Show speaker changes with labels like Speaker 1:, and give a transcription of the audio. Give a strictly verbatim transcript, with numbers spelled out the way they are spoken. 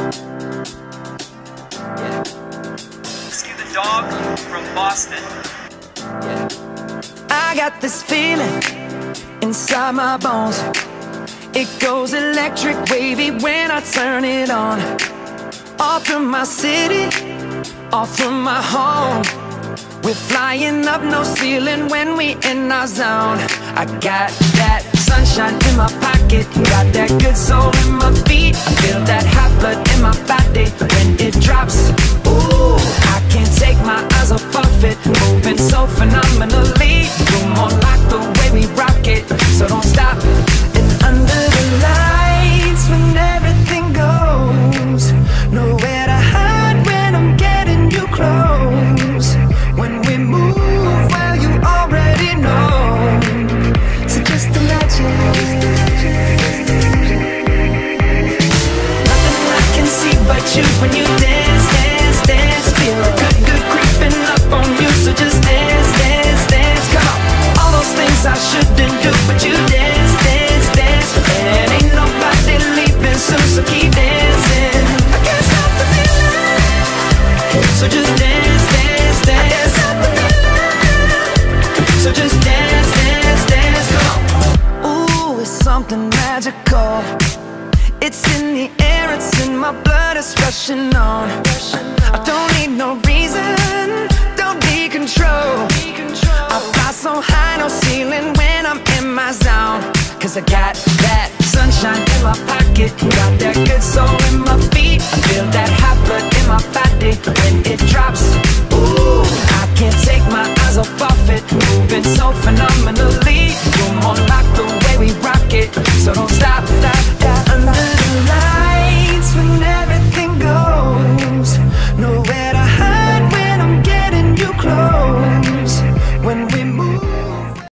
Speaker 1: Yeah. Rescue the dog from Boston. Yeah.
Speaker 2: I got this feeling inside my bones. It goes electric wavy when I turn it on. Off from my city, off from my home. We're flying up, no ceiling when we in our zone. I got that sunshine in my pocket, got that good soul in my feet. I feel that hot blood in my body when it drops. Ooh, I can't take my eyes off of it, moving so phenomenally. You're more like the way we rock it, so don't stop. And under the lights, when everything goes, nowhere to hide when I'm getting you close. When we move, well, you already know. So just imagine. Nothing I can see but you when you dance, dance, dance. Feel a good, good creeping up on you. So just dance, dance, dance. Come on. All those things I shouldn't do, but you dance, dance, dance. And ain't nobody leaving soon, so keep dancing. I can't stop the feeling. So just dance, dance, dance. I can't stop the feeling. So just dance, dance, dance. Come on. Ooh, it's something magical. It's in the air, it's in my blood, it's rushing on. I don't need no reason, don't need control. I fly so high, no ceiling when I'm in my zone. Cause I got that sunshine in my pocket, got that good soul